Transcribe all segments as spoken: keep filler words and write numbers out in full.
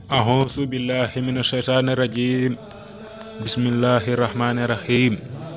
أعوذ بالله من الشيطان الرجيم. بسم الله الرحمن الرحيم.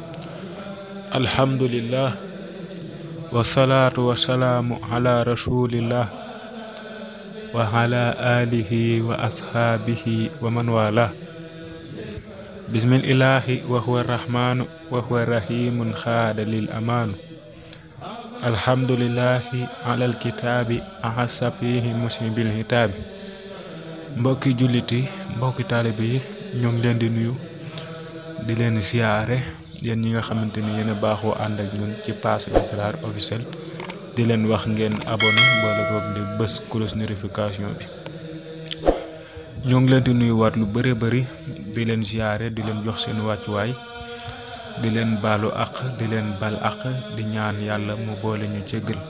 الحمد لله والصلاة والسلام على رسول الله وعلى آله وأصحابه ومن والاه. بسم الله وهو الرحمن وهو الرحيم خاد للأمان. الحمد لله على الكتاب أحس فيه مسلم بالهتاب. mbokki julliti mbokki taalibe yi ñoo ngi leen di nuyu di leen siyaare yéen ñi nga xamante ni yéen a baaxoo ànd ak ñun ci page Asrar officiel di leen wax ngeen abonné boole koog di bës cloche notification bi. ñoo ngi leen di nuyuwaat lu bëre bëri di leen siyaare di leen jox seen wàccuwaay di leen baalu àq di leen bal àq di ñaan yàlla mu boole ñu jéggal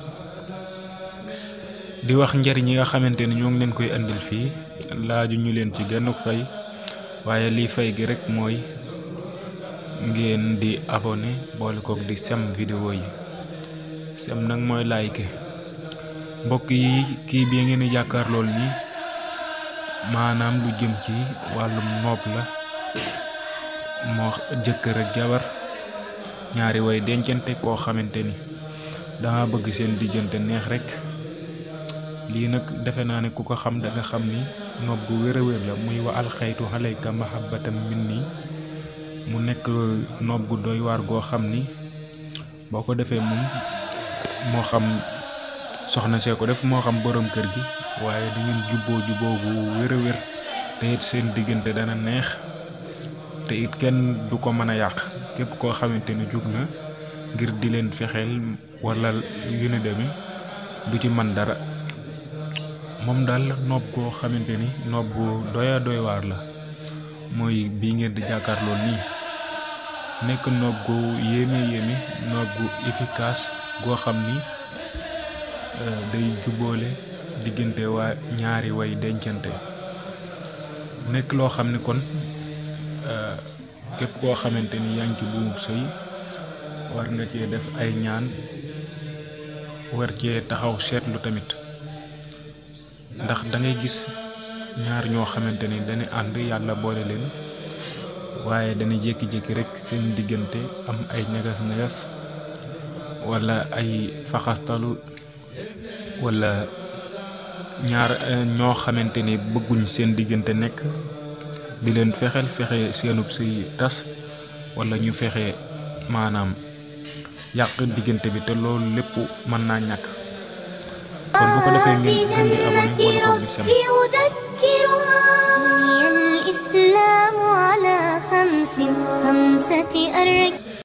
di wax njariñ yi nga xamante ni ñoo ngi leen koy andil fii laaju ñu leen ci genn fay waaye lii fay gi rek mooy ngeen di abonné boole koog di sem vidéo yi sem nag mooy like. mbokk yi kii bi ngeen di jàkkaar lool nii maanaam lu jëm ci wàllum noob la moo jëkkër ak jabar ñaari way dencante koo xamante ni dama bëgg seen diggante neex rek. lii nag defe naa ne ku ko xam da nga xam ni noob gu wér a wér la muy wa alxaytu alayka mahabbatam minni mu nekk noob gu doy waar goo xam ni boo ko defee moom moo xam soxna see ko def moo xam borom kër gi waaye di ngeen jubboo jubboo gu wér a wér te it seen diggante dana neex te it kenn du ko mën a yàq képp koo xamante ni jug na ngir di leen fexeel wala yu ne deme du ci man dara. moom daal noob koo xamante ni noob gu doya doy waar la mooy bii ngeen di jàkkaarloo nii nekk noob gu yéeme yéeme noob gu efficace goo xam ni day jubboole diggante waa ñaari way dencante nekk loo xam ne kon képp koo xamante ni yaa ngi ci buum sëy war nga cee def ay ñaan war cee taxaw seetlu tamit. ndax da ngay gis ñaar ñoo xamante ni dañuy ànd yàlla boole leen waaye dañuy jékki-jékki rek seen diggante am ay ñagas-ñagas wala ay faxastalu wala ñaar ñoo xamante ni bëgguñ seen diggante nekk di leen fexeel fexe seenub sëy tas wala ñu fexe maanaam yàq diggante bi te loolu lépp mën naa ñàkk. kon bu ko defee ngeen gën di abonné wala ko di sem. الإسلام على خمس خمسة أركان